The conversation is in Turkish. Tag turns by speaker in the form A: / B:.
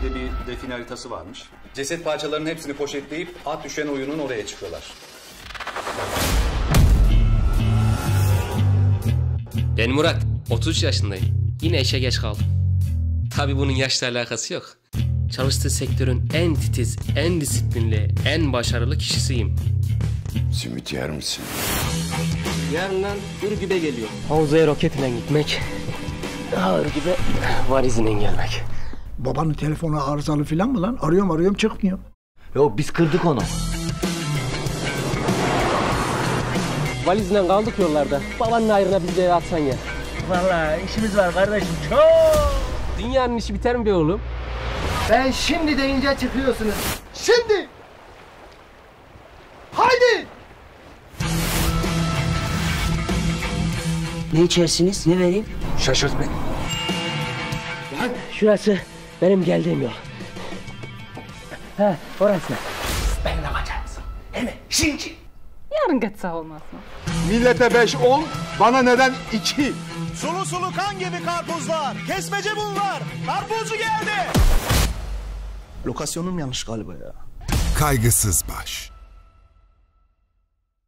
A: kuzeyde bir define haritası varmış. Ceset parçalarının hepsini poşetleyip at düşen oyunun oraya çıkıyorlar.
B: Ben Murat, 33 yaşındayım. Yine işe geç kaldım. Tabii bunun yaşla alakası yok. Çalıştığı sektörün en titiz, en disiplinli, en başarılı kişisiyim.
C: Simit yer misin?
B: Yarından Ürgüp'e geliyor. Havzaya roketle gitmek, Ürgüp'e valiziyle gelmek.
D: Babanın telefonu arızalı falan mı lan? Arıyorum çıkmıyor.
E: Yok biz kırdık onu.
B: Valizle kaldık yollarda. Babanın ayrına bir de atsan ya.
E: Vallahi işimiz var kardeşim çok.
B: Dünyanın işi biter mi be oğlum?
E: Ben şimdi deyince çıkıyorsunuz. Şimdi! Haydi!
F: Ne içersiniz? Ne vereyim?
E: Şaşırt beni.
B: Şurası benim geldiğim yol. Ha, orası.
E: Benimle kaçarsın. Hemen şimdi.
G: Yarın geçse olmaz mı?
C: Millete 5-10, bana neden 2?
H: Sulu sulu kan gibi karpuzlar. Kesmece bunlar. Karpuzcu geldi.
E: Lokasyonum yanlış galiba ya.
I: Kaygısız Baş.